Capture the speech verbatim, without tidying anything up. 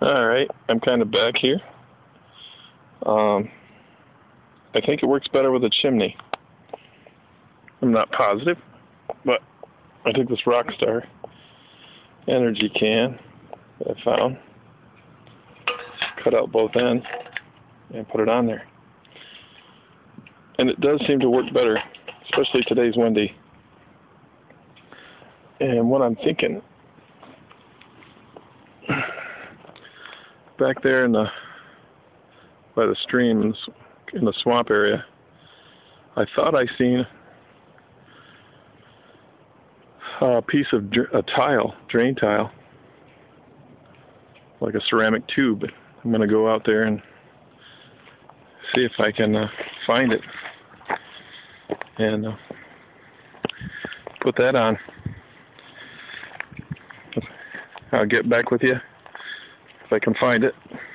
Alright, I'm kind of back here. Um, I think it works better with a chimney. I'm not positive, but I took this Rockstar energy can that I found, cut out both ends, and put it on there. And it does seem to work better, especially today's windy. And what I'm thinking, back there in the by the streams in the swamp area, I thought I seen a piece of a tile, drain tile, like a ceramic tube. I'm going to go out there and see if I can uh, find it and uh, put that on. I'll get back with you if I can find it.